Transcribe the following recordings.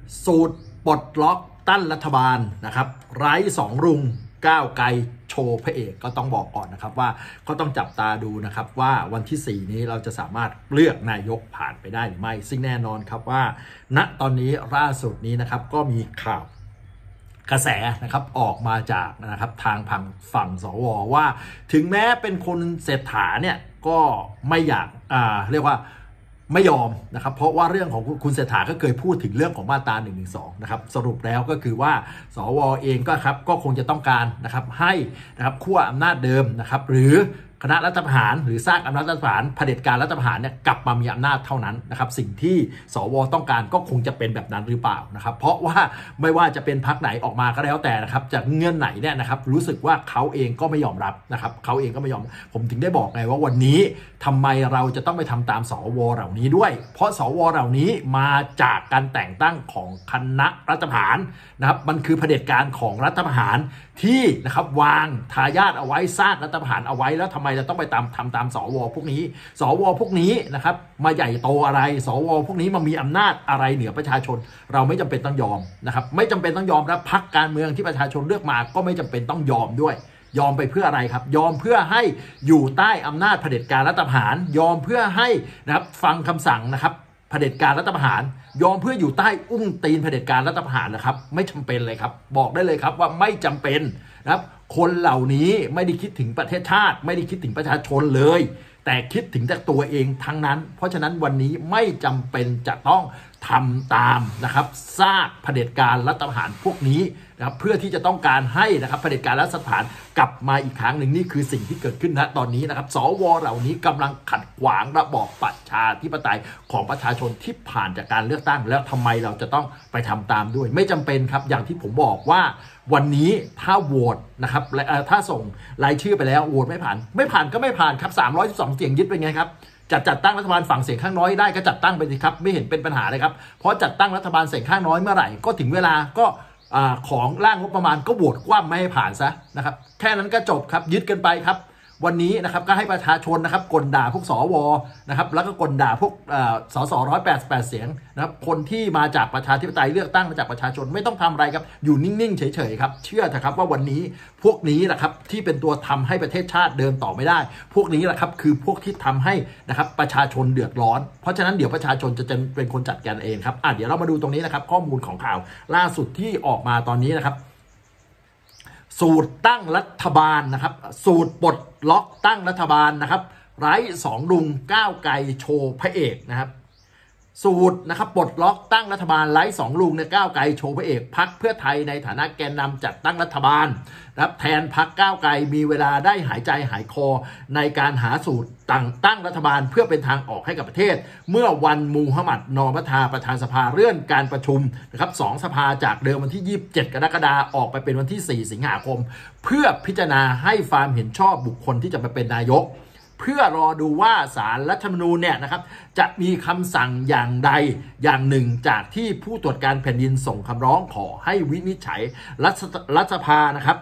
สูตรปลดล็อกตั้นรัฐบาลนะครับไร้สองรุงก้าวไกลโชว์พระเอกก็ต้องบอกก่อนนะครับว่าก็ต้องจับตาดูนะครับว่าวันที่4นี้เราจะสามารถเลือกนายกผ่านไปได้หรือไม่ซึ่งแน่นอนครับว่าณตอนนี้ล่าสุดนี้นะครับก็มีข่าวกระแสนะครับออกมาจากนะครับทางฝั่งสวว่าถึงแม้เป็นคนเศรษฐาเนี่ยก็ไม่อยากเรียกว่าไม่ยอมนะครับเพราะว่าเรื่องของคุณเศรษฐาก็เคยพูดถึงเรื่องของมาตรา112นะครับสรุปแล้วก็คือว่าสวเองก็คงจะต้องการนะครับให้นะครับขั้วอำนาจเดิมนะครับหรือคณะรัฐประหารหรือสร้างอำนาจรัฐประหารเผด็จการรัฐประหารเนี่ยกลับมามีอำนาจเท่านั้นนะครับสิ่งที่สวต้องการก็คงจะเป็นแบบนั้นหรือเปล่านะครับเพราะว่าไม่ว่าจะเป็นพรรคไหนออกมาก็แล้วแต่นะครับจากเงื่อนไหนเนี่ยนะครับรู้สึกว่าเขาเองก็ไม่ยอมรับนะครับเขาเองก็ไม่ยอมผมถึงได้บอกไงว่าวันนี้ทำไมเราจะต้องไปทำตามสวเหล่านี้ด้วยเพราะสวเหล่านี้มาจากการแต่งตั้งของคณะรัฐประหารนะครับมันคือเผด็จการของรัฐประหารที่นะครับวางทายาทเอาไว้สร้างรัฐประหารเอาไว้แล้วทำไมจะต้องไปทำตามสวพวกนี้สวพวกนี้นะครับมาใหญ่โตอะไรสวพวกนี้มามีอำนาจอะไรเหนือประชาชนเราไม่จำเป็นต้องยอมนะครับไม่จำเป็นต้องยอมและพรรคการเมืองที่ประชาชนเลือกมาก็ไม่จำเป็นต้องยอมด้วยยอมไปเพื่ออะไรครับยอมเพื่อให้อยู่ใต้อำนาจเผด็จการรัฐประหารยอมเพื่อให้นะครับฟังคำสั่งนะครับเผด็จการรัฐประหารยอมเพื่ออยู่ใต้อุ้งตีนเผด็จการรัฐประหารนะครับไม่จำเป็นเลยครับบอกได้เลยครับว่าไม่จำเป็นนะครับคนเหล่านี้ไม่ได้คิดถึงประเทศชาติไม่ได้คิดถึงประชาชนเลยแต่คิดถึงแต่ตัวเองทั้งนั้นเพราะฉะนั้นวันนี้ไม่จำเป็นจะต้องทำตามนะครับซากเผด็จการรัฐประหารพวกนี้นะครับเพื่อที่จะต้องการให้นะครับเผด็จการรัฐประหารกลับมาอีกครั้งหนึ่งนี่คือสิ่งที่เกิดขึ้นณตอนนี้นะครับสวเหล่านี้กำลังขัดขวางระบอบประชาธิปไตยของประชาชนที่ผ่านจากการเลือกตั้งแล้วทำไมเราจะต้องไปทำตามด้วยไม่จำเป็นครับอย่างที่ผมบอกว่าวันนี้ถ้าโหวตนะครับถ้าส่งรายชื่อไปแล้วโหวตไม่ผ่านก็ไม่ผ่านครับ312เสียงยึดเป็นไงครับจัดตั้งรัฐบาลฝั่งเสียงข้างน้อยได้ก็จัดตั้งไปสิครับไม่เห็นเป็นปัญหาเลยครับเพราะจัดตั้งรัฐบาลเสียงข้างน้อยเมื่อไหร่ก็ถึงเวลาก็ของร่างงบประมาณก็โหวตคว่ำไม่ให้ผ่านซะนะครับแค่นั้นก็จบครับยึดกันไปครับวันนี้นะครับก็ให้ประชาชนนะครับกลด่าพวกสวนะครับแล้วก็กลด่าพวกสส188เสียงนะครับคนที่มาจากประชาธิปไตยเลือกตั้งมาจากประชาชนไม่ต้องทำอะไรครับอยู่นิ่งๆเฉยๆครับเชื่อเถอะครับว่าวันนี้พวกนี้แหละครับที่เป็นตัวทำให้ประเทศชาติเดินต่อไม่ได้พวกนี้แหละครับคือพวกที่ทำให้นะครับประชาชนเดือดร้อนเพราะฉะนั้นเดี๋ยวประชาชนจะเป็นคนจัดการเองครับเดี๋ยวเรามาดูตรงนี้นะครับข้อมูลของข่าวล่าสุดที่ออกมาตอนนี้นะครับสูตรตั้งรัฐบาลนะครับสูตรปลดล็อกตั้งรัฐบาลนะครับไร้สองลุงก้าวไกลโชว์พระเอกนะครับสูตรนะครับปลดล็อกตั้งรัฐบาลไร้สองลุงเนี่ยก้าวไกลโชว์พระเอกพรรคเพื่อไทยในฐานะแกนนำจัดตั้งรัฐบาลนะครับแทนพรรคก้าวไกลมีเวลาได้หายใจหายคอในการหาสูตรตั้งรัฐบาลเพื่อเป็นทางออกให้กับประเทศเมื่อวันมูฮัมหมัดนอมัทาประธานสภาเลื่อนการประชุมนะครับ2สภาจากเดิมวันที่27กรกฎาคมออกไปเป็นวันที่4สิงหาคมเพื่อพิจารณาให้ความเห็นชอบบุคคลที่จะมาเป็นนายกเพื่อรอดูว่าศาลรัฐธรรมนูญเนี่ยนะครับจะมีคำสั่งอย่างใดอย่างหนึ่งจากที่ผู้ตรวจการแผ่นดินส่งคำร้องขอให้วินิจฉัยรัฐสภานะครับ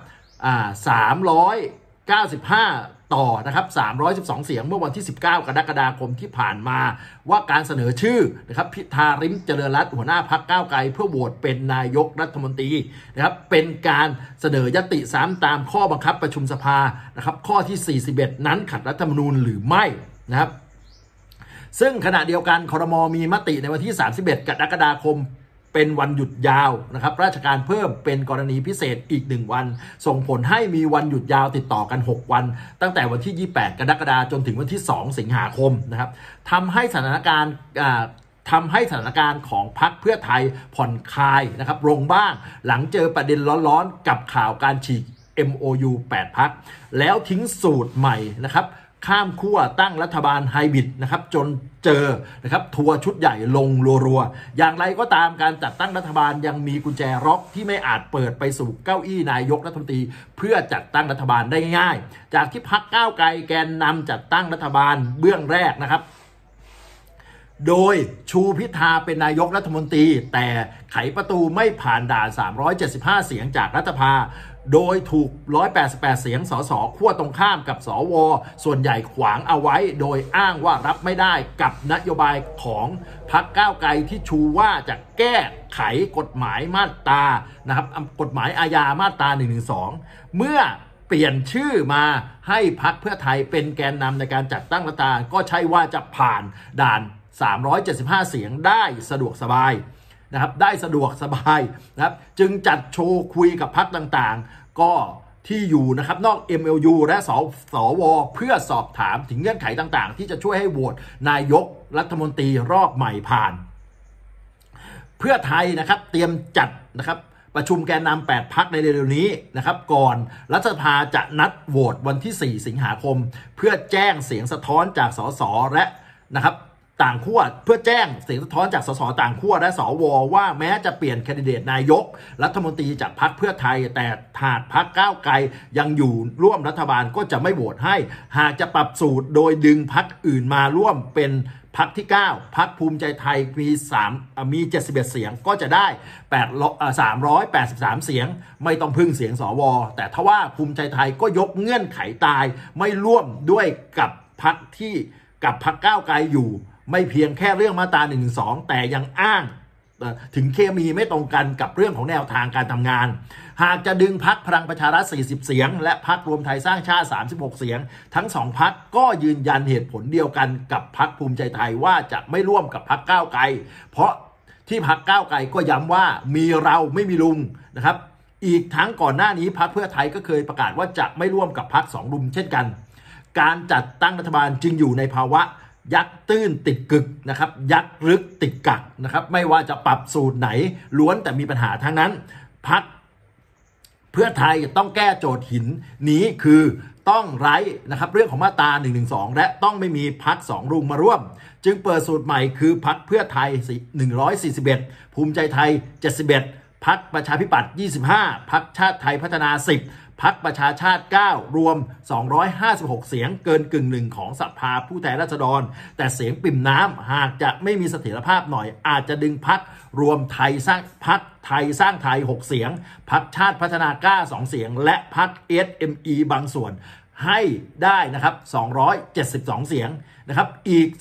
395ต่อนะครับ312เสียงเมื่อวันที่19กรกฎาคมที่ผ่านมาว่าการเสนอชื่อนะครับพิธาริมเจริญรัตน์หัวหน้าพรรคก้าวไกลเพื่อโหวตเป็นนายกรัฐมนตรีนะครับเป็นการเสนอยติซ้ำตามข้อบังคับประชุมสภานะครับข้อที่41นั้นขัดรัฐธรรมนูญหรือไม่นะครับซึ่งขณะเดียวกันครม.มีมติในวันที่31กรกฎาคมเป็นวันหยุดยาวนะครับราชการเพิ่มเป็นกรณีพิเศษอีก1วันส่งผลให้มีวันหยุดยาวติดต่อกัน6วันตั้งแต่วันที่28กรกฎาคมจนถึงวันที่2สิงหาคมนะครับทำให้สถานการณ์ของพรรคเพื่อไทยผ่อนคลายนะครับลงบ้างหลังเจอประเด็นร้อนๆกับข่าวการฉีก MOU 8 พรรคแล้วทิ้งสูตรใหม่นะครับข้ามขั้วตั้งรัฐบาลไฮบริดนะครับจนเจอนะครับทัวร์ชุดใหญ่ลงรัวๆอย่างไรก็ตามการจัดตั้งรัฐบาลยังมีกุญแจล็อกที่ไม่อาจเปิดไปสู่เก้าอี้นายกรัฐมนตรีเพื่อจัดตั้งรัฐบาลได้ง่ายๆจากที่พรรคก้าวไกลแกนนำจัดตั้งรัฐบาลเบื้องแรกนะครับโดยชูพิธาเป็นนายกรัฐมนตรีแต่ไขประตูไม่ผ่านด่าน375เสียงจากรัฐสภาโดยถูก188เสียงสสขั้วตรงข้ามกับสวส่วนใหญ่ขวางเอาไว้โดยอ้างว่ารับไม่ได้กับนโยบายของพรรคก้าวไกลที่ชูว่าจะแก้ไขกฎหมายมาตรานะครับกฎหมายอาญามาตรา112เมื่อเปลี่ยนชื่อมาให้พรรคเพื่อไทยเป็นแกนนำในการจัดตั้งรัฐบาลก็ใช่ว่าจะผ่านด่าน375เสียงได้สะดวกสบายนะครับได้สะดวกสบายนะครับจึงจัดโชว์คุยกับพรรคต่างๆก็ที่อยู่นะครับนอก MLU และสวเพื่อสอบถามถึงเงื่อนไขต่างๆที่จะช่วยให้โหวตนายกรัฐมนตรีรอบใหม่ผ่านเพื่อไทยนะครับเตรียมจัดนะครับประชุมแกนนำ8พรรคในเร็วๆนี้นะครับก่อนรัฐสภาจะนัดโหวตวันที่4สิงหาคมเพื่อแจ้งเสียงสะท้อนจากสสและนะครับต่างขั้วเพื่อแจ้งเสียงสะท้อนจากสสต่างขั้วและสวว่าแม้จะเปลี่ยนแคนดิเดตนายกรัฐมนตรีจากพรรคเพื่อไทยแต่หากพรรคก้าวไกลยังอยู่ร่วมรัฐบาลก็จะไม่โหวตให้หากจะปรับสูตรโดยดึงพรรคอื่นมาร่วมเป็นพรรคที่9พรรคภูมิใจไทยมี71เสียงก็จะได้383เสียงไม่ต้องพึ่งเสียงสวแต่ถ้าว่าภูมิใจไทยก็ยกเงื่อนไขตายไม่ร่วมด้วยกับพรรคที่กับพรรคก้าวไกลอยู่ไม่เพียงแค่เรื่องมาตรา112แต่ยังอ้างถึงเคมีไม่ตรงกันกับเรื่องของแนวทางการทำงานหากจะดึงพรรคพลังประชารัฐ40เสียงและพรรครวมไทยสร้างชาติ36เสียงทั้ง2พรรคก็ยืนยันเหตุผลเดียวกันกับพรรคภูมิใจไทยว่าจะไม่ร่วมกับพรรคก้าวไกลเพราะที่พรรคก้าวไกลก็ย้ำว่ามีเราไม่มีลุงนะครับอีกทั้งก่อนหน้านี้พรรคเพื่อไทยก็เคยประกาศว่าจะไม่ร่วมกับพรรค2ลุงเช่นกันการจัดตั้งรัฐบาลจึงอยู่ในภาวะยักษ์ตื้นติดกึกนะครับยักษ์ลึกติดกักนะครับไม่ว่าจะปรับสูตรไหนล้วนแต่มีปัญหาทั้งนั้นพรรคเพื่อไทยต้องแก้โจทย์หินนี้คือต้องไร้นะครับเรื่องของมาตรา112และต้องไม่มีพรรค2ลุงมาร่วมจึงเปิดสูตรใหม่คือพรรคเพื่อไทย141ภูมิใจไทย71พรรคประชาธิปัตย์25พรรคชาติไทยพัฒนา10พรรคประชาชาติ9รวม256เสียงเกินกึ่งหนึ่งของสภาผู้แทนราษฎรแต่เสียงปิ่มน้ำหากจะไม่มีเสถียรภาพหน่อยอาจจะดึงพรรครวมไทยสร้างพรรคไทยสร้างไทย6เสียงพรรคชาติพัฒนากล้า2เสียงและพรรค SME บางส่วนให้ได้นะครับ272เสียงนะครับอีก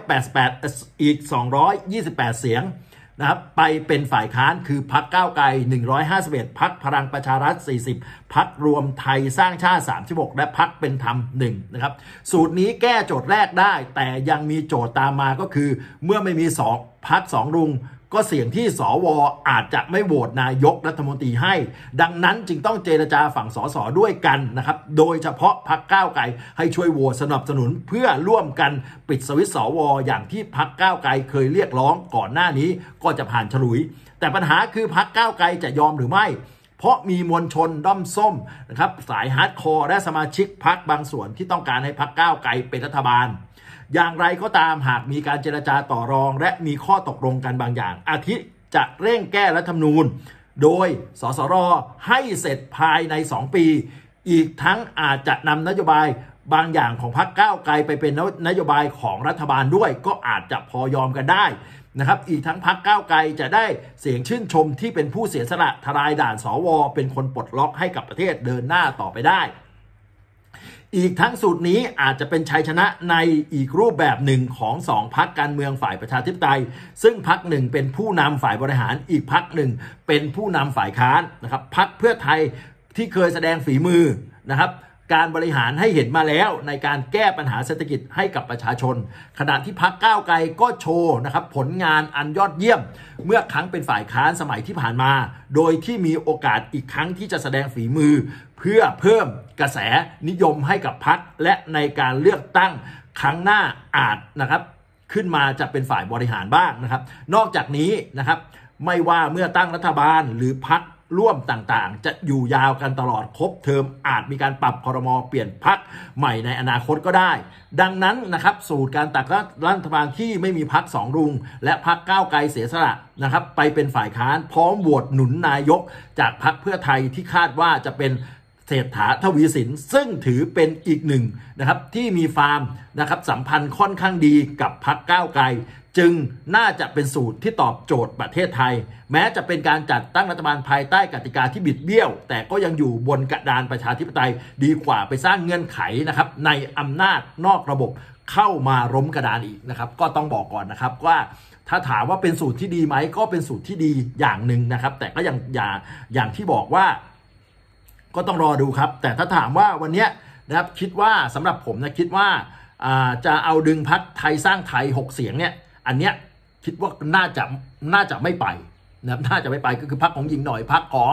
228เสียงนะครับไปเป็นฝ่ายค้านคือพรรคก้าวไกล151พรรคพลังประชารัฐ40พรรครวมไทยสร้างชาติ36และพรรคเป็นธรรม1นะครับสูตรนี้แก้โจทย์แรกได้แต่ยังมีโจทย์ตามมาก็คือเมื่อไม่มี2พรรค2ลุงก็เสี่ยงที่สวอาจจะไม่โหวตนายกรัฐมนตรีให้ดังนั้นจึงต้องเจรจาฝั่งสสด้วยกันนะครับโดยเฉพาะพรรคก้าวไกลให้ช่วยโหวตสนับสนุนเพื่อร่วมกันปิดสวิตช์สวอย่างที่พรรคก้าวไกลเคยเรียกร้องก่อนหน้านี้ก็จะผ่านฉลุยแต่ปัญหาคือพรรคก้าวไกลจะยอมหรือไม่เพราะมีมวลชนด้อมส้มนะครับสายฮาร์ดคอร์และสมาชิกพรรคบางส่วนที่ต้องการให้พรรคก้าวไกลเป็นรัฐบาลอย่างไรก็ตามหากมีการเจรจาต่อรองและมีข้อตกลงกันบางอย่างอาทิจะเร่งแก้รัฐธรรมนูญโดยสสรให้เสร็จภายใน2ปีอีกทั้งอาจจะนำนโยบายบางอย่างของพรรคก้าวไกลไปเป็นนโยบายของรัฐบาลด้วยก็อาจจะพอยอมกันได้นะครับอีกทั้งพรรคก้าวไกลจะได้เสียงชื่นชมที่เป็นผู้เสียสละทลายด่านสวเป็นคนปลดล็อกให้กับประเทศเดินหน้าต่อไปได้อีกทั้งสูตรนี้อาจจะเป็นชัยชนะในอีกรูปแบบหนึ่งของ2พรรคการเมืองฝ่ายประชาธิปไตยซึ่งพรรคหนึ่งเป็นผู้นำฝ่ายบริหารอีกพรรคหนึ่งเป็นผู้นำฝ่ายค้านนะครับพรรคเพื่อไทยที่เคยแสดงฝีมือนะครับการบริหารให้เห็นมาแล้วในการแก้ปัญหาเศรษฐกิจให้กับประชาชนขณะที่พรรคก้าวไกลก็โชว์นะครับผลงานอันยอดเยี่ยมเมื่อครั้งเป็นฝ่ายค้านสมัยที่ผ่านมาโดยที่มีโอกาสอีกครั้งที่จะแสดงฝีมือเพื่อเพิ่มกระแสนิยมให้กับพรรคและในการเลือกตั้งครั้งหน้าอาจนะครับขึ้นมาจะเป็นฝ่ายบริหารบ้างนะครับนอกจากนี้นะครับไม่ว่าเมื่อตั้งรัฐบาลหรือพรรคร่วมต่างๆจะอยู่ยาวกันตลอดครบเทอมอาจมีการปรับครม.เปลี่ยนพรรคใหม่ในอนาคตก็ได้ดังนั้นนะครับสูตรการตัดรัฐบาลที่ไม่มีพรรค2ลุงและพรรคก้าวไกลเสียสละนะครับไปเป็นฝ่ายค้านพร้อมโหวตหนุนนายกจากพรรคเพื่อไทยที่คาดว่าจะเป็นเศรษฐาทวีสินซึ่งถือเป็นอีกหนึ่งนะครับที่มีฟาร์มนะครับสัมพันธ์ค่อนข้างดีกับพรรคก้าวไกลจึงน่าจะเป็นสูตรที่ตอบโจทย์ประเทศไทยแม้จะเป็นการจัดตั้งรัฐบาลภายใต้กติกาที่บิดเบี้ยวแต่ก็ยังอยู่บนกระดานประชาธิปไตยดีกว่าไปสร้างเงื่อนไขนะครับในอำนาจนอกระบบเข้ามาล้มกระดานอีกนะครับก็ต้องบอกก่อนนะครับว่าถ้าถามว่าเป็นสูตรที่ดีไหมก็เป็นสูตรที่ดีอย่างหนึ่งนะครับแต่ก็อย่างที่บอกว่าก็ต้องรอดูครับแต่ถ้าถามว่าวันนี้นะครับคิดว่าสำหรับผมนะคิดว่าจะเอาดึงพรรคไทยสร้างไทย6เสียงเนี่ยอันเนี้ยคิดว่าน่าจะไม่ไปนะครับน่าจะไม่ไปก็คือพรรคของหญิงหน่อยพรรคของ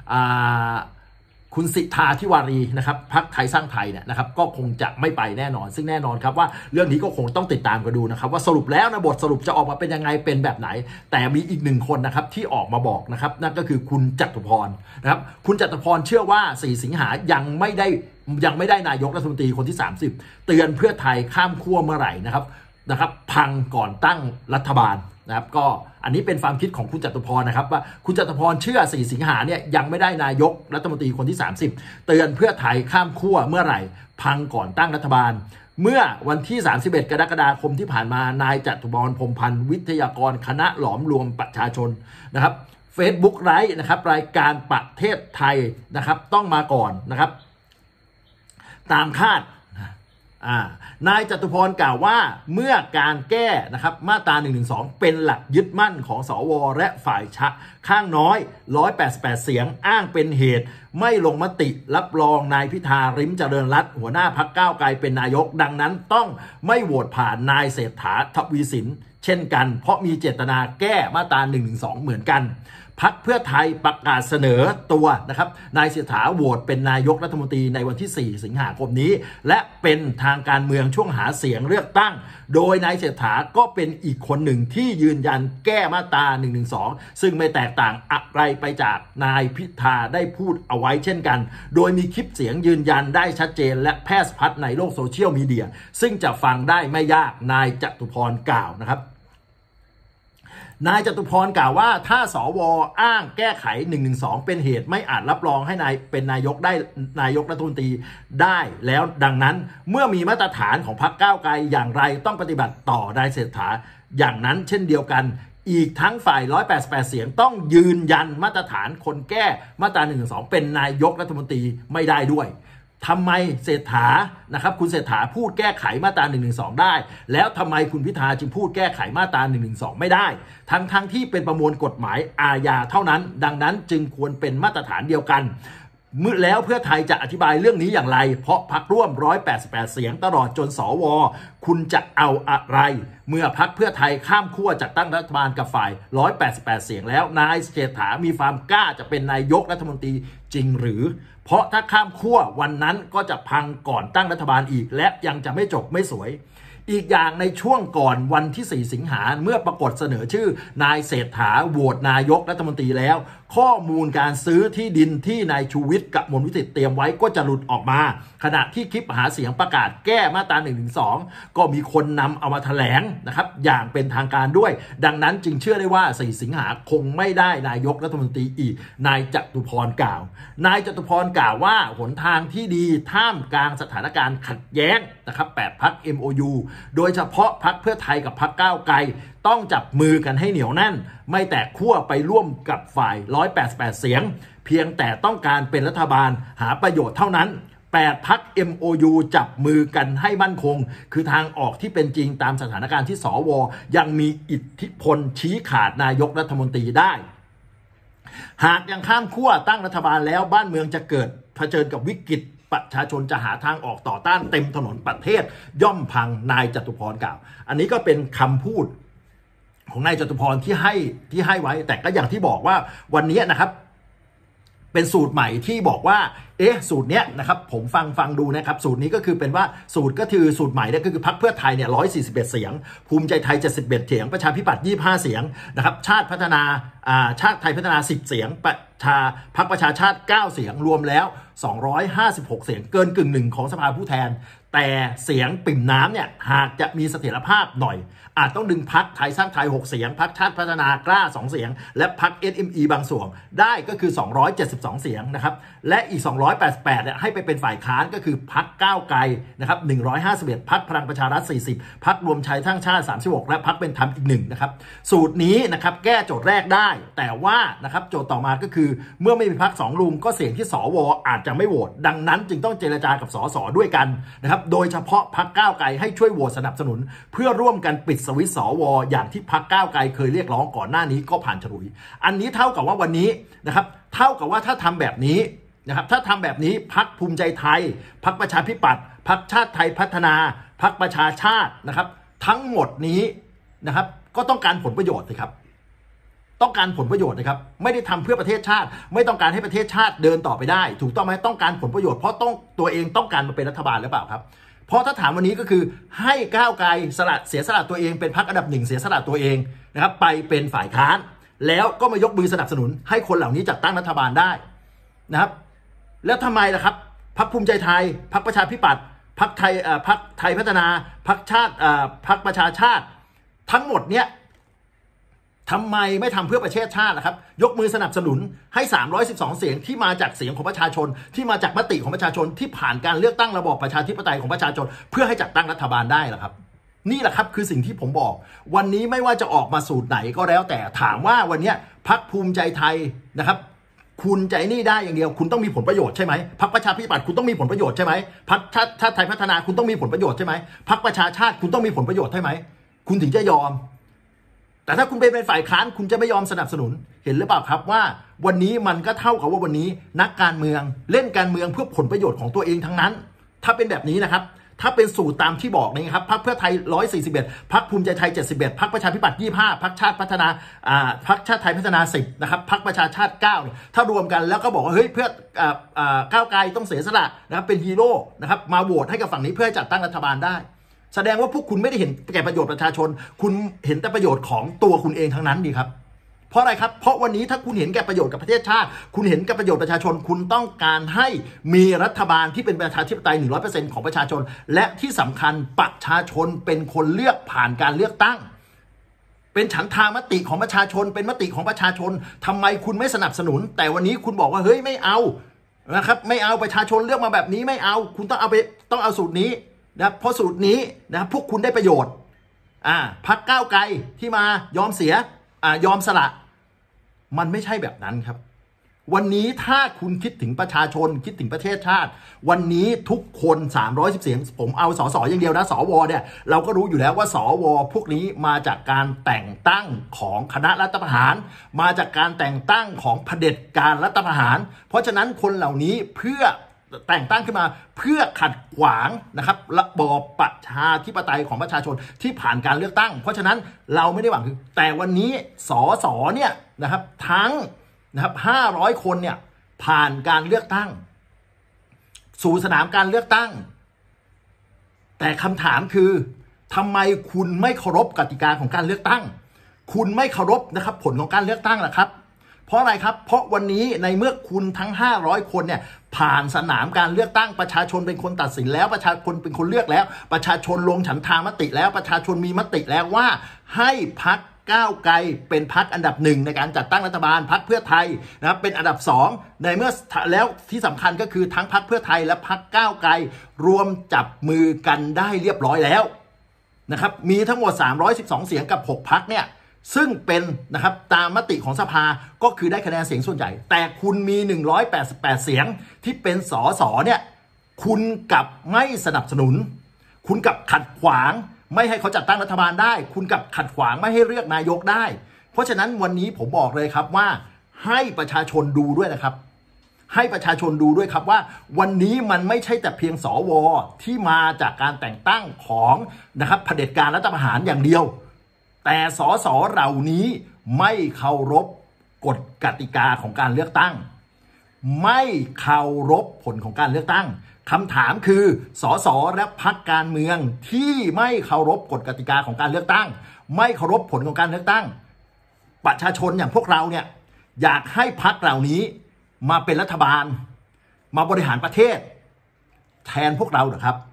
คุณสิทธาธิวารีนะครับพรรคไทยสร้างไทยเนี่ยนะครับก็คงจะไม่ไปแน่นอนซึ่งแน่นอนครับว่าเรื่องนี้ก็คงต้องติดตามกันดูนะครับว่าสรุปแล้วนะบทสรุปจะออกมาเป็นยังไงเป็นแบบไหนแต่มีอีกหนึ่งคนนะครับที่ออกมาบอกนะครับนั่นก็คือคุณจตุพรนะครับคุณจตุพรเชื่อว่า4สิงหายังไม่ได้นายกรัฐมนตรีคนที่30เตือนเพื่อไทยข้ามขั้วเมื่อไหร่นะครับพังก่อนตั้งรัฐบาลนะครับก็อันนี้เป็นความคิดของคุณจตุพรนะครับว่าคุณจตุพรเชื่อ4สิงหาเนี่ยยังไม่ได้นายกรัฐมนตรีคนที่30เตือนเพื่อไทยข้ามขั้วเมื่อไหร่พังก่อนตั้งรัฐบาลเมื่อวันที่31กรกฎาคมที่ผ่านมานายจตุพรพรหมพันธ์วิทยากรคณะหลอมรวมประชาชนนะครับ Facebook ไลฟ์นะครับรายการประเทศไทยนะครับต้องมาก่อนนะครับตามคาดนายจตุพรกล่าวว่าเมื่อการแก้นะครับมาตรา112เป็นหลักยึดมั่นของสวและฝ่ายข้างน้อย188เสียงอ้างเป็นเหตุไม่ลงมติรับรองนายพิธาลิ้มเจริญรัตน์หัวหน้าพรรคก้าวไกลเป็นนายกดังนั้นต้องไม่โหวตผ่านนายเศรษฐาทวีสินเช่นกันเพราะมีเจตนาแก้มาตรา112เหมือนกันพรรคเพื่อไทยประกาศเสนอตัวนะครับนายเศรษฐาโหวตเป็นนายกรัฐมนตรีในวันที่4สิงหาคมนี้และเป็นทางการเมืองช่วงหาเสียงเลือกตั้งโดยนายเศรษฐาก็เป็นอีกคนหนึ่งที่ยืนยันแก้มาตรา112ซึ่งไม่แตกต่างอะไรไปจากนายพิธาได้พูดเอาไว้เช่นกันโดยมีคลิปเสียงยืนยันได้ชัดเจนและแพร่สะพัดในโลกโซเชียลมีเดียซึ่งจะฟังได้ไม่ยากนายจตุพรกล่าวนะครับนายจตุพรกล่าวว่าถ้าสวอ้างแก้ไข112เป็นเหตุไม่อาจรับรองให้เป็นนายกรัฐมนตรีได้แล้วดังนั้นเมื่อมีมาตรฐานของพรรคก้าวไกลอย่างไรต้องปฏิบัติต่อนายเศรษฐาอย่างนั้นเช่นเดียวกันอีกทั้งฝ่าย188เสียงต้องยืนยันมาตรฐานคนแก้มาตรา112เป็นนายกรัฐมนตรีไม่ได้ด้วยทำไมเศรษฐานะครับคุณเศรษฐาพูดแก้ไขมาตรา112ได้แล้วทำไมคุณพิธาจึงพูดแก้ไขมาตรา112ไม่ได้ทั้งที่เป็นประมวลกฎหมายอาญาเท่านั้นดังนั้นจึงควรเป็นมาตรฐานเดียวกันแล้วเพื่อไทยจะอธิบายเรื่องนี้อย่างไรเพราะพรรคร่วม188เสียงตลอดจนสวคุณจะเอาอะไรเมื่อพรรคเพื่อไทยข้ามขั้วจัดตั้งรัฐบาลกับฝ่าย188เสียงแล้วนายเศรษฐามีความกล้าจะเป็นนายกรัฐมนตรีจริงหรือเพราะถ้าข้ามขั้ววันนั้นก็จะพังก่อนตั้งรัฐบาลอีกและยังจะไม่จบไม่สวยอีกอย่างในช่วงก่อนวันที่4สิงหาเมื่อปรากฏเสนอชื่อนายเศรษฐาโหวตนายกรัฐมนตรีแล้วข้อมูลการซื้อที่ดินที่นายชูวิทย์กับมนวิสิทธิ์เตรียมไว้ก็จะหลุดออกมาขณะที่คลิปหาเสียงประกาศแก้มาตรา112ก็มีคนนำเอามาแถลงนะครับอย่างเป็นทางการด้วยดังนั้นจึงเชื่อได้ว่า4สิงหาคงไม่ได้นายกรัฐมนตรีอีกนายจตุพรกล่าวนายจตุพรกล่าวว่าหนทางที่ดีท่ามกลางสถานการณ์ขัดแย้งนะครับ8พรรค MOU โดยเฉพาะพรรคเพื่อไทยกับพรรคก้าวไกลต้องจับมือกันให้เหนียวแน่นไม่แตกขั้วไปร่วมกับฝ่าย188เสียงเพียงแต่ต้องการเป็นรัฐบาลหาประโยชน์เท่านั้น8พรรค MOU จับมือกันให้มั่นคงคือทางออกที่เป็นจริงตามสถานการณ์ที่สวยังมีอิทธิพลชี้ขาดนายกรัฐมนตรีได้หากยังข้ามขั้วตั้งรัฐบาลแล้วบ้านเมืองจะเกิดเผชิญกับวิกฤตประชาชนจะหาทางออกต่อต้านเต็มถนนประเทศย่อมพังนายจตุพรกล่าวอันนี้ก็เป็นคำพูดของนายจตุพรที่ให้ไว้แต่ก็อย่างที่บอกว่าวันนี้นะครับเป็นสูตรใหม่ที่บอกว่าสูตรเนี้ยนะครับผมฟังดูนะครับสูตรนี้ก็คือเป็นว่าสูตรก็คือสูตรใหม่เนี่ยก็คือพรรคเพื่อไทยเนี่ย141เสียงภูมิใจไทย71เสียงประชาธิปัตย์25เสียงนะครับชาติไทยพัฒนา10เสียงพรรคประชาชาติ9เสียงรวมแล้ว256เสียงเกินกึ่งหนึ่งของสภาผู้แทนแต่เสียงปิ่มน้ำเนี่ยหากจะมีเสถียรภาพหน่อยอาจต้องดึงพรรคไทยสร้างไทย6เสียงพรรคชาติพัฒนากล้า2เสียงและพรรค SME บางส่วนได้ก็คือ272เสียงนะครับและอีก288เนี่ยให้ไปเป็นฝ่ายค้านก็คือพรรคก้าวไกลนะครับ151พรรคพลังประชารัฐ40พรรครวมไทยสร้างชาติ36และพรรคเป็นธรรมอีก1นะครับสูตรนี้นะครับแก้โจทย์แรกได้แต่ว่านะครับโจทย์ต่อมาก็คือเมื่อไม่มีพรรค2ลุงก็เสียงที่สวอาจจะไม่โหวตดังนั้นจึงต้องเจรจากับสสด้วยกันนะครับโดยเฉพาะพรรคก้าวไกลให้ช่วยโหวตสนับสนุนเพื่อร่วมกันปิดสวิตช์สวอย่างที่พรรคก้าวไกลเคยเรียกร้องก่อนหน้านี้ก็ผ่านฉลุยอันนี้เท่ากับว่าวันนี้นะครับเท่ากับว่าถ้าทำแบบนี้นะครับถ้าทำแบบนี้พรรคภูมิใจไทยพรรคประชาธิปัตย์พรรคชาติไทยพัฒนาพรรคประชาชาตินะครับทั้งหมดนี้นะครับก็ต้องการผลประโยชน์สิครับต้องการผลประโยชน์นะครับไม่ได้ทำเพื่อประเทศชาติไม่ต้องการให้ประเทศชาติเดินต่อไปได้ถูกต้องไหมต้องการผลประโยชน์เพราะตัวเองต้องการมาเป็นรัฐบาลหรือเปล่าครับเพราะถ้าถามวันนี้ก็คือให้ก้าวไกลเสียสละตัวเองเป็นพรรคอันดับ1เสียสละตัวเองนะครับไปเป็นฝ่ายค้านแล้วก็มายกมือสนับสนุนให้คนเหล่านี้จัดตั้งรัฐบาลได้นะครับแล้วทำไมล่ะครับพรรคภูมิใจไทยพรรคประชาธิปัตย์พรรคไทยพัฒนาพรรคชาติพรรคประชาชาติทั้งหมดเนี้ยทำไมไม่ทำเพื่อประเทศชาติล่ะครับยกมือสนับสนุนให้312เสียงที่มาจากเสียงของประชาชนที่มาจากมติของประชาชนที่ผ่านการเลือกตั้งระบอบประชาธิปไตยของประชาชนเพื่อให้จัดตั้งรัฐบาลได้ล่ะครับนี่แหละครับคือสิ่งที่ผมบอกวันนี้ไม่ว่าจะออกมาสูตรไหนก็แล้วแต่ถามว่าวันนี้พรรคภูมิใจไทยนะครับคุณใจนี่ได้อย่างเดียวคุณต้องมีผลประโยชน์ใช่ไหมพรรคประชาธิปัตย์คุณต้องมีผลประโยชน์ใช่ไหมพรรคชาติไทยพัฒนาคุณต้องมีผลประโยชน์ใช่ไหมพรรคประชาชาติคุณต้องมีผลประโยชน์ใช่ไหมคุณถึงจะยอมแต่ถ้าคุณเป็นฝ่ายค้านคุณจะไม่ยอมสนับสนุนเห็นหรือเปล่าครับว่าวันนี้มันก็เท่ากับว่าวันนี้นักการเมืองเล่นการเมืองเพื่อผลประโยชน์ของตัวเองทั้งนั้นถ้าเป็นแบบนี้นะครับถ้าเป็นสูตรตามที่บอกนะครับพรรคเพื่อไทย141พรรคภูมิใจไทย71พรรคประชาธิปัตย์25พรรคชาติพัฒนาพรรคชาติไทยพัฒนา10นะครับพรรคประชาชาติ9เนี่ยถ้ารวมกันแล้วก็บอกว่าเฮ้ยเพื่อก้าวไกลต้องเสียสละนะครับเป็นฮีโร่นะครับมาโหวตให้กับฝั่งนี้เพื่อจัดตั้งรัฐบาลได้แสดงว่าพวกคุณไม่ได้เห็นแก่ประโยชน์ประชาชนคุณเห็นแต่ประโยชน์ของตัวคุณเองทั้งนั้นดีครับเพราะอะไรครับเพราะวันนี้ถ้าคุณเห็นแก่ประโยชน์กับประเทศชาติคุณเห็นแก่ประโยชน์ประชาชนคุณต้องการให้มีรัฐบาลที่เป็นประชาธิปไตย 100% ของประชาชนและที่สำคัญประชาชนเป็นคนเลือกผ่านการเลือกตั้งเป็นฉันทามติของประชาชนเป็นมติของประชาชนทำไมคุณไม่สนับสนุนแต่วันนี้คุณบอกว่าเฮ้ยไม่เอานะครับไม่เอาประชาชนเลือกมาแบบนี้ไม่เอาคุณต้องเอาสูตรนี้นะเพราะสูตรนี้นะพวกคุณได้ประโยชน์พรรคก้าวไกลที่มายอมเสียยอมสละมันไม่ใช่แบบนั้นครับวันนี้ถ้าคุณคิดถึงประชาชนคิดถึงประเทศชาติวันนี้ทุกคน310เสียงผมเอาสสอย่างเดียวนะสวเนี่ยเราก็รู้อยู่แล้วว่าสวพวกนี้มาจากการแต่งตั้งของคณะรัฐประหารมาจากการแต่งตั้งของเผด็จการรัฐประหารเพราะฉะนั้นคนเหล่านี้เพื่อแต่งตั้งขึ้นมาเพื่อขัดขวางนะครับระบอบประชาธิปไตยของประชาชนที่ผ่านการเลือกตั้งเพราะฉะนั้นเราไม่ได้หวังแต่วันนี้สสเนี่ยนะครับทั้งนะครับ500คนเนี่ยผ่านการเลือกตั้งสู่สนามการเลือกตั้งแต่คำถามคือทำไมคุณไม่เคารพกติกาของการเลือกตั้งคุณไม่เคารพนะครับผลของการเลือกตั้งล่ะครับเพราะอะไรครับเพราะวันนี้ในเมื่อคุณทั้ง500คนเนี่ยผ่านสนามการเลือกตั้งประชาชนเป็นคนตัดสินแล้วประชาชนเป็นคนเลือกแล้วประชาชนลงฉันทามติแล้วประชาชนมีมติแล้วว่าให้พรรคก้าวไกลเป็นพรรคอันดับ1ในการจัดตั้งรัฐบาลพรรคเพื่อไทยนะครับเป็นอันดับ2ในเมื่อแล้วที่สำคัญก็คือทั้งพรรคเพื่อไทยและพรรคก้าวไกลรวมจับมือกันได้เรียบร้อยแล้วนะครับมีทั้งหมด312เสียงกับ6พรรคเนี่ยซึ่งเป็นนะครับตามมติของสภาก็คือได้คะแนนเสียงส่วนใหญ่แต่คุณมี188เสียงที่เป็นสสเนี่ยคุณกับไม่สนับสนุนคุณกับขัดขวางไม่ให้เขาจัดตั้งรัฐบาลได้คุณกับขัดขวางไม่ให้เลือกนายกได้เพราะฉะนั้นวันนี้ผมบอกเลยครับว่าให้ประชาชนดูด้วยนะครับให้ประชาชนดูด้วยครับว่าวันนี้มันไม่ใช่แต่เพียงสวที่มาจากการแต่งตั้งของนะครับเผด็จการรัฐประหารอย่างเดียวแต่สสเหล่านี้ไม่เคารพกฎกติกาของการเลือกตั้งไม่เคารพผลของการเลือกตั้งคำถามคือสสและพรรคการเมืองที่ไม่เคารพกฎกติกาของการเลือกตั้งไม่เคารพผลของการเลือกตั้งประชาชนอย่างพวกเราเนี่ยอยากให้พรรคเหล่านี้มาเป็นรัฐบาลมาบริหารประเทศแทนพวกเราเหรอครับ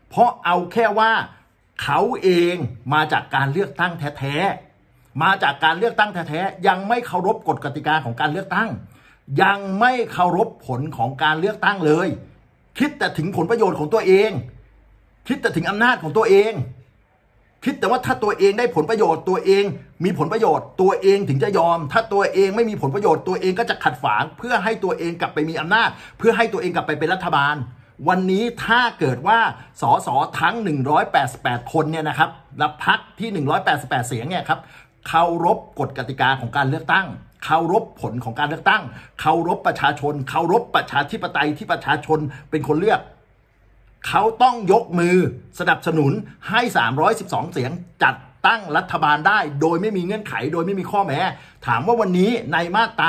เพราะเอาแค่ว่าเขาเองมาจากการเลือกตั้งแท้ๆมาจากการเลือกตั้งแท้ๆยังไม่เคารพกฎกติกาของการเลือกตั้งยังไม่เคารพผลของการเลือกตั้งเลยคิดแต่ถึงผลประโยชน์ของตัวเองคิดแต่ถึงอำนาจของตัวเองคิดแต่ว่าถ้าตัวเองได้ผลประโยชน์ตัวเองมีผลประโยชน์ตัวเองถึงจะยอมถ้าตัวเองไม่มีผลประโยชน์ตัวเองก็จะขัดขวางเพื่อให้ตัวเองกลับไปมีอำนาจเพื่อให้ตัวเองกลับไปเป็นรัฐบาลวันนี้ถ้าเกิดว่าสสทั้ง188คนเนี่ยนะครับและพรรคที่188เสียงเนี่ยครับเคารพกฎกติกาของการเลือกตั้งเคารพผลของการเลือกตั้งเคารพประชาชนเคารพประชาธิปไตยที่ประชาชนเป็นคนเลือกเขาต้องยกมือสนับสนุนให้312เสียงจัดตั้งรัฐบาลได้โดยไม่มีเงื่อนไขโดยไม่มีข้อแม้ถามว่าวันนี้ในมาตรา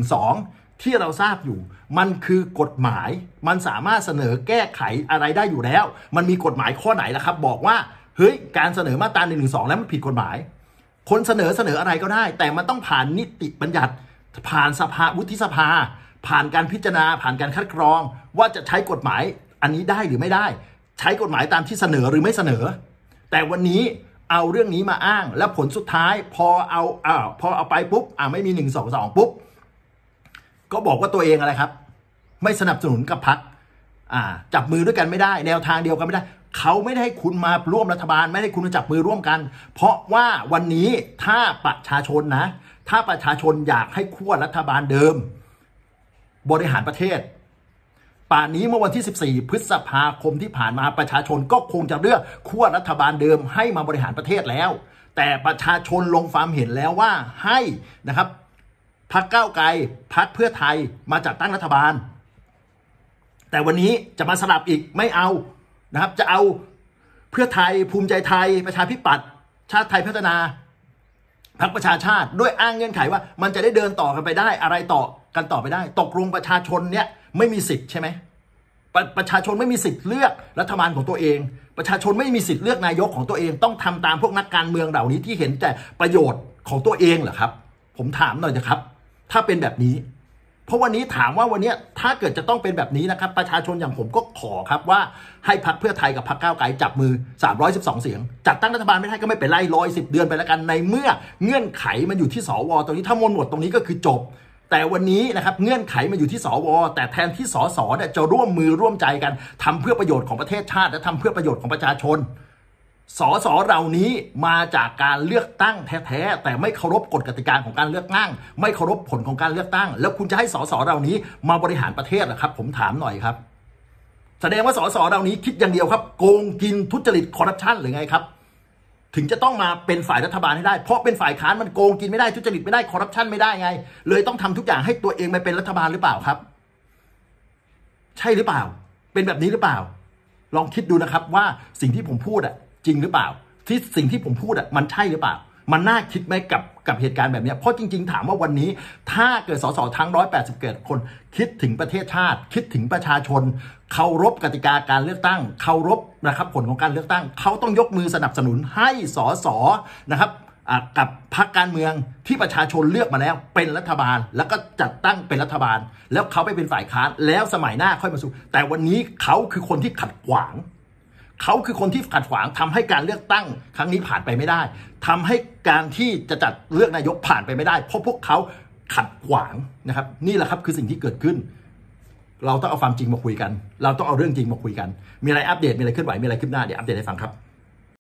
112ที่เราทราบอยู่มันคือกฎหมายมันสามารถเสนอแก้ไขอะไรได้อยู่แล้วมันมีกฎหมายข้อไหนล่ะครับบอกว่าเฮ้ยการเสนอมาตรา112แล้วมันผิดกฎหมายคนเสนออะไรก็ได้แต่มันต้องผ่านนิติบัญญัติผ่านวุฒิสภาผ่านการพิจารณาผ่านการคัดกรองว่าจะใช้กฎหมายอันนี้ได้หรือไม่ได้ใช้กฎหมายตามที่เสนอหรือไม่เสนอแต่วันนี้เอาเรื่องนี้มาอ้างแล้วผลสุดท้ายพอเอาไปปุ๊บไม่มี122ปุ๊บก็บอกว่าตัวเองอะไรครับไม่สนับสนุนกับพรรคจับมือด้วยกันไม่ได้แนวทางเดียวกันไม่ได้เขาไม่ได้ให้คุณมาร่วมรัฐบาลไม่ได้คุณมาจับมือร่วมกันเพราะว่าวันนี้ถ้าประชาชนถ้าประชาชนอยากให้ขั้วรัฐบาลเดิมบริหารประเทศป่านนี้เมื่อวันที่14พฤษภาคมที่ผ่านมาประชาชนก็คงจะเลือกขั้วรัฐบาลเดิมให้มาบริหารประเทศแล้วแต่ประชาชนลงความเห็นแล้วว่าให้นะครับพรรคก้าวไกลพรรคเพื่อไทยมาจัดตั้งรัฐบาลแต่วันนี้จะมาสลับอีกไม่เอานะครับจะเอาเพื่อไทยภูมิใจไทยประชาธิปัตย์ชาติไทยพัฒนาพรรคประชาชาติด้วยอ้างเงื่อนไขว่ามันจะได้เดินต่อกันไปได้อะไรต่อกันต่อไปได้ตกลงประชาชนเนี่ยไม่มีสิทธิ์ใช่ไหมประชาชนไม่มีสิทธิ์เลือกรัฐบาลของตัวเองประชาชนไม่มีสิทธิ์เลือกนายกของตัวเองต้องทำตามพวกนักการเมืองเหล่านี้ที่เห็นแต่ประโยชน์ของตัวเองเหรอครับผมถามหน่อยนะครับถ้าเป็นแบบนี้เพราะวันนี้ถามว่าวันนี้ถ้าเกิดจะต้องเป็นแบบนี้นะครับประชาชนอย่างผมก็ขอครับว่าให้พรรคเพื่อไทยกับพรรคก้าวไกลจับมือ312เสียงจัดตั้งรัฐบาลไม่ได้ก็ไม่เป็นไร110 เดือนไปแล้วกันในเมื่อเงื่อนไขมันอยู่ที่สวตรงนี้ถ้าหมดตรงนี้ก็คือจบแต่วันนี้นะครับเงื่อนไขมันอยู่ที่สวแต่แทนที่สสเนี่ยจะร่วมมือร่วมใจกันทำเพื่อประโยชน์ของประเทศชาติและทำเพื่อประโยชน์ของประชาชนสสเหล่านี้มาจากการเลือกตั้งแท้ๆแต่ไม่เคารพกฎกติกาของการเลือกตั้งไม่เคารพผลของการเลือกตั้งแล้วคุณจะให้สสเหล่านี้มาบริหารประเทศเหรอครับผมถามหน่อยครับแสดงว่าสสเหล่านี้คิดอย่างเดียวครับโกงกินทุจริตคอร์รัปชันหรือไงครับถึงจะต้องมาเป็นฝ่ายรัฐบาลให้ได้เพราะเป็นฝ่ายค้านมันโกงกินไม่ได้ทุจริตไม่ได้คอร์รัปชันไม่ได้ไงเลยต้องทำทุกอย่างให้ตัวเองมาเป็นรัฐบาลหรือเปล่าครับใช่หรือเปล่าเป็นแบบนี้หรือเปล่าลองคิดดูนะครับว่าสิ่งที่ผมพูดจริงหรือเปล่าที่สิ่งที่ผมพูดมันใช่หรือเปล่ามันน่าคิดไหมกับเหตุการณ์แบบนี้เพราะจริงๆถามว่าวันนี้ถ้าเกิดสสทั้ง187คนคิดถึงประเทศชาติคิดถึงประชาชนเคารพกติกาการเลือกตั้งเคารพนะครับผลของการเลือกตั้งเขาต้องยกมือสนับสนุนให้สสนะครับกับพรรคการเมืองที่ประชาชนเลือกมาแล้วเป็นรัฐบาลแล้วก็จัดตั้งเป็นรัฐบาลแล้วเขาไปเป็นฝ่ายค้านแล้วสมัยหน้าค่อยมาสู่แต่วันนี้เขาคือคนที่ขัดขวางเขาคือคนที่ขัดขวางทำให้การเลือกตั้งครั้งนี้ผ่านไปไม่ได้ทำให้การที่จะจัดเลือกนายกผ่านไปไม่ได้เพราะพวกเขาขัดขวางนะครับนี่แหละครับคือสิ่งที่เกิดขึ้นเราต้องเอาความจริงมาคุยกันเราต้องเอาเรื่องจริงมาคุยกันมีอะไรอัปเดตมีอะไรเคลื่อนไหวมีอะไรคืบหน้าเดี๋ยวอัปเดตให้ฟังครับ